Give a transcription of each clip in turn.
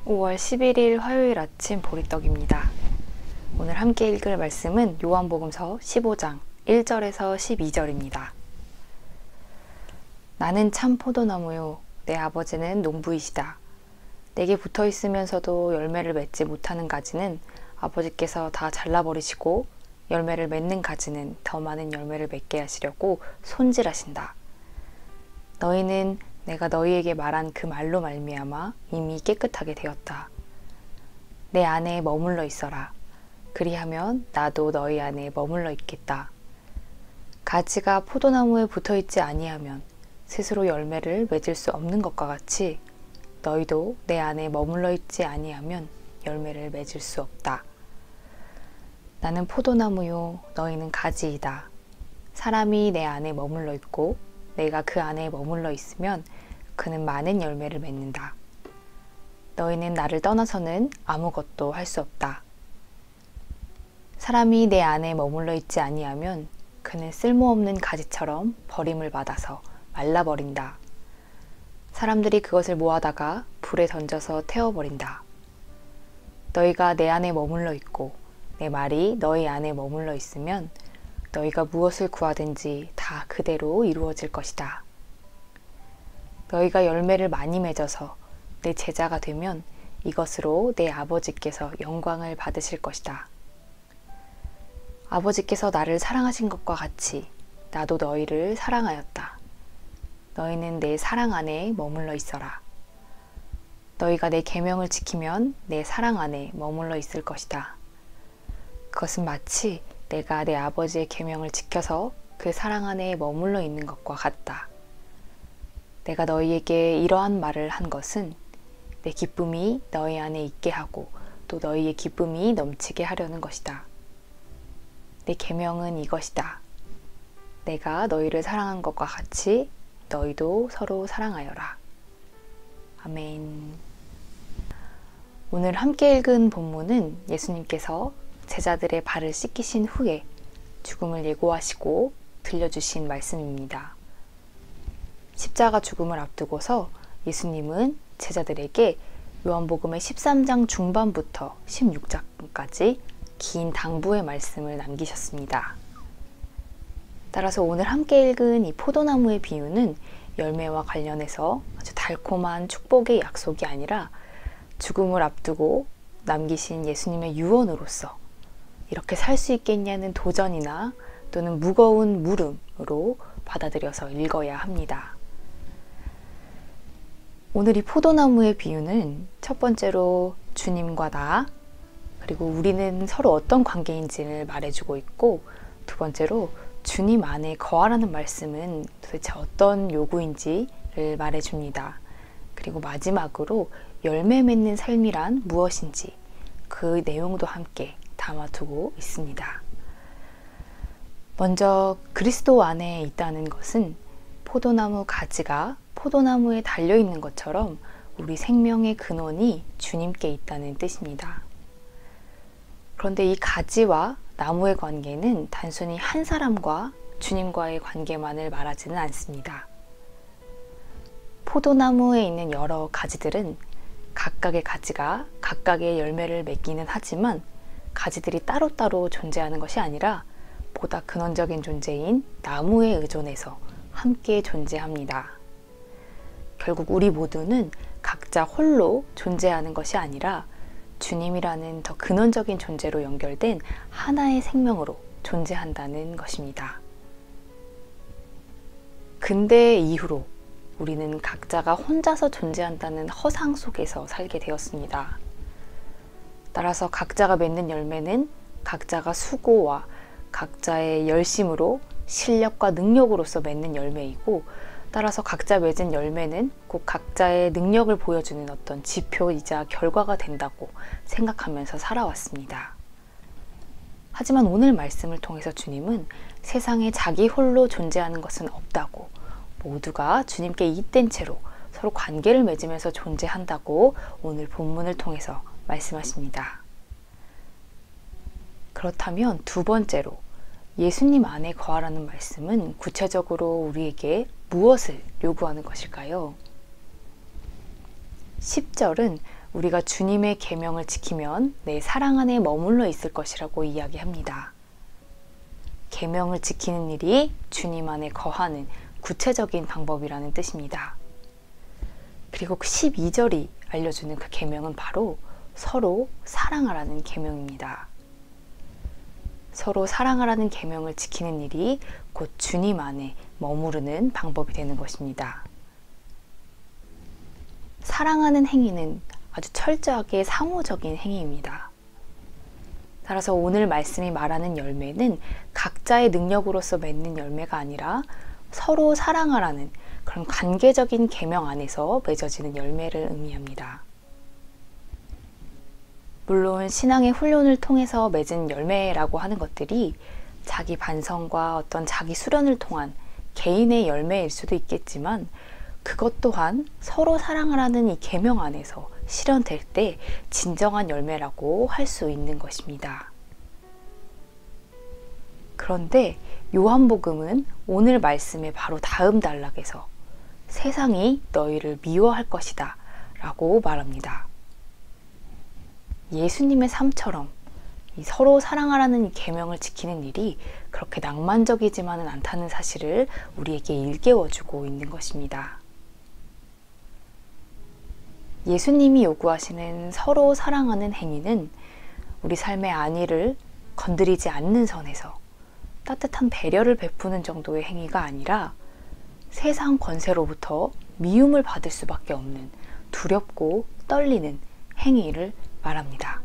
5월 11일 화요일 아침 보리떡입니다. 오늘 함께 읽을 말씀은 요한복음서 15장 1절에서 12절입니다. 나는 참 포도나무요, 내 아버지는 농부이시다. 내게 붙어 있으면서도 열매를 맺지 못하는 가지는 아버지께서 다 잘라버리시고 열매를 맺는 가지는 더 많은 열매를 맺게 하시려고 손질하신다. 너희는 내가 너희에게 말한 그 말로 말미암아 이미 깨끗하게 되었다. 내 안에 머물러 있어라. 그리하면 나도 너희 안에 머물러 있겠다. 가지가 포도나무에 붙어 있지 아니하면 스스로 열매를 맺을 수 없는 것과 같이 너희도 내 안에 머물러 있지 아니하면 열매를 맺을 수 없다. 나는 포도나무요, 너희는 가지이다. 사람이 내 안에 머물러 있고 내가 그 안에 머물러 있으면 그는 많은 열매를 맺는다. 너희는 나를 떠나서는 아무것도 할 수 없다. 사람이 내 안에 머물러 있지 아니하면 그는 쓸모없는 가지처럼 버림을 받아서 말라버린다. 사람들이 그것을 모아다가 불에 던져서 태워버린다. 너희가 내 안에 머물러 있고 내 말이 너희 안에 머물러 있으면 너희가 무엇을 구하든지 다 그대로 이루어질 것이다. 너희가 열매를 많이 맺어서 내 제자가 되면 이것으로 내 아버지께서 영광을 받으실 것이다. 아버지께서 나를 사랑하신 것과 같이 나도 너희를 사랑하였다. 너희는 내 사랑 안에 머물러 있어라. 너희가 내 계명을 지키면 내 사랑 안에 머물러 있을 것이다. 그것은 마치 내가 내 아버지의 계명을 지켜서 그 사랑 안에 머물러 있는 것과 같다. 내가 너희에게 이러한 말을 한 것은 내 기쁨이 너희 안에 있게 하고 또 너희의 기쁨이 넘치게 하려는 것이다. 내 계명은 이것이다. 내가 너희를 사랑한 것과 같이 너희도 서로 사랑하여라. 아멘. 오늘 함께 읽은 본문은 예수님께서 제자들의 발을 씻기신 후에 죽음을 예고하시고 들려주신 말씀입니다. 십자가 죽음을 앞두고서 예수님은 제자들에게 요한복음의 13장 중반부터 16장까지 긴 당부의 말씀을 남기셨습니다. 따라서 오늘 함께 읽은 이 포도나무의 비유는 열매와 관련해서 아주 달콤한 축복의 약속이 아니라 죽음을 앞두고 남기신 예수님의 유언으로서 이렇게 살 수 있겠냐는 도전이나 또는 무거운 물음으로 받아들여서 읽어야 합니다. 오늘 이 포도나무의 비유는 첫 번째로 주님과 나, 그리고 우리는 서로 어떤 관계인지를 말해주고 있고, 두 번째로 주님 안에 거하라는 말씀은 도대체 어떤 요구인지를 말해줍니다. 그리고 마지막으로 열매 맺는 삶이란 무엇인지 그 내용도 함께 담아두고 있습니다. 먼저 그리스도 안에 있다는 것은 포도나무 가지가 포도나무에 달려있는 것처럼 우리 생명의 근원이 주님께 있다는 뜻입니다. 그런데 이 가지와 나무의 관계는 단순히 한 사람과 주님과의 관계만을 말하지는 않습니다. 포도나무에 있는 여러 가지들은 각각의 가지가 각각의 열매를 맺기는 하지만 가지들이 따로따로 존재하는 것이 아니라 보다 근원적인 존재인 나무에 의존해서 함께 존재합니다. 결국 우리 모두는 각자 홀로 존재하는 것이 아니라 주님이라는 더 근원적인 존재로 연결된 하나의 생명으로 존재한다는 것입니다. 근대 이후로 우리는 각자가 혼자서 존재한다는 허상 속에서 살게 되었습니다. 따라서 각자가 맺는 열매는 각자가 수고와 각자의 열심으로 실력과 능력으로서 맺는 열매이고, 따라서 각자 맺은 열매는 꼭 각자의 능력을 보여주는 어떤 지표이자 결과가 된다고 생각하면서 살아왔습니다. 하지만 오늘 말씀을 통해서 주님은 세상에 자기 홀로 존재하는 것은 없다고, 모두가 주님께 잇된 채로 서로 관계를 맺으면서 존재한다고 오늘 본문을 통해서 말씀하십니다. 그렇다면 두 번째로 예수님 안에 거하라는 말씀은 구체적으로 우리에게 무엇을 요구하는 것일까요? 10절은 우리가 주님의 계명을 지키면 내 사랑 안에 머물러 있을 것이라고 이야기합니다. 계명을 지키는 일이 주님 안에 거하는 구체적인 방법이라는 뜻입니다. 그리고 그 12절이 알려주는 그 계명은 바로 서로 사랑하라는 계명입니다. 서로 사랑하라는 계명을 지키는 일이 곧 주님 안에 머무르는 방법이 되는 것입니다. 사랑하는 행위는 아주 철저하게 상호적인 행위입니다. 따라서 오늘 말씀이 말하는 열매는 각자의 능력으로서 맺는 열매가 아니라 서로 사랑하라는 그런 관계적인 계명 안에서 맺어지는 열매를 의미합니다. 물론 신앙의 훈련을 통해서 맺은 열매라고 하는 것들이 자기 반성과 어떤 자기 수련을 통한 개인의 열매일 수도 있겠지만 그것 또한 서로 사랑하라는 이 계명 안에서 실현될 때 진정한 열매라고 할 수 있는 것입니다. 그런데 요한복음은 오늘 말씀의 바로 다음 단락에서 세상이 너희를 미워할 것이다 라고 말합니다. 예수님의 삶처럼 이 서로 사랑하라는 이 계명을 지키는 일이 그렇게 낭만적이지만은 않다는 사실을 우리에게 일깨워주고 있는 것입니다. 예수님이 요구하시는 서로 사랑하는 행위는 우리 삶의 안위를 건드리지 않는 선에서 따뜻한 배려를 베푸는 정도의 행위가 아니라 세상 권세로부터 미움을 받을 수밖에 없는 두렵고 떨리는 행위를 말합니다.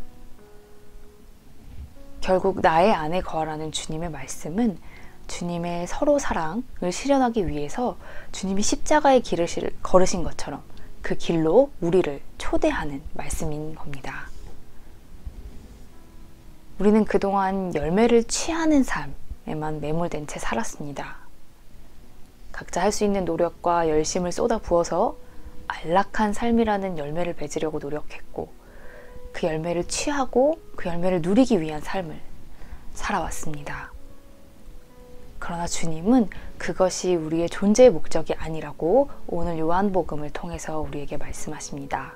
결국 나의 안에 거하라는 주님의 말씀은 주님의 서로 사랑을 실현하기 위해서 주님이 십자가의 길을 걸으신 것처럼 그 길로 우리를 초대하는 말씀인 겁니다. 우리는 그동안 열매를 취하는 삶에만 매몰된 채 살았습니다. 각자 할 수 있는 노력과 열심을 쏟아 부어서 안락한 삶이라는 열매를 맺으려고 노력했고 그 열매를 취하고 그 열매를 누리기 위한 삶을 살아왔습니다. 그러나 주님은 그것이 우리의 존재의 목적이 아니라고 오늘 요한복음을 통해서 우리에게 말씀하십니다.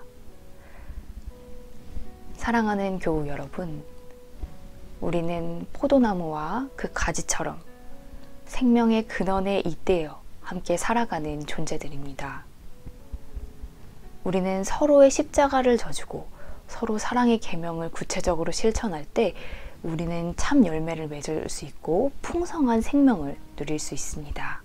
사랑하는 교우 여러분, 우리는 포도나무와 그 가지처럼 생명의 근원에 잇대어 함께 살아가는 존재들입니다. 우리는 서로의 십자가를 져주고 서로 사랑의 계명을 구체적으로 실천할 때 우리는 참 열매를 맺을 수 있고 풍성한 생명을 누릴 수 있습니다.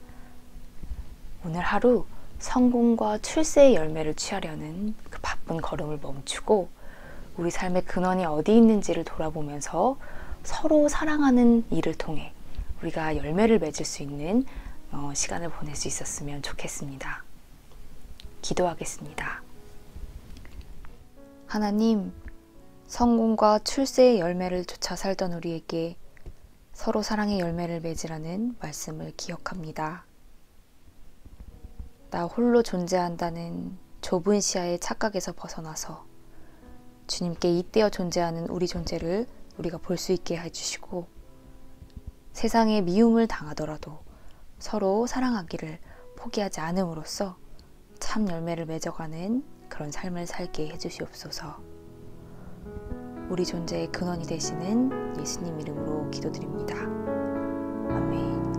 오늘 하루 성공과 출세의 열매를 취하려는 그 바쁜 걸음을 멈추고 우리 삶의 근원이 어디 있는지를 돌아보면서 서로 사랑하는 일을 통해 우리가 열매를 맺을 수 있는 시간을 보낼 수 있었으면 좋겠습니다. 기도하겠습니다. 하나님, 성공과 출세의 열매를 쫓아 살던 우리에게 서로 사랑의 열매를 맺으라는 말씀을 기억합니다. 나 홀로 존재한다는 좁은 시야의 착각에서 벗어나서 주님께 잇대어 존재하는 우리 존재를 우리가 볼 수 있게 해주시고 세상에 미움을 당하더라도 서로 사랑하기를 포기하지 않음으로써 참 열매를 맺어가는 그런 삶을 살게 해주시옵소서. 우리 존재의 근원이 되시는 예수님 이름으로 기도드립니다. 아멘.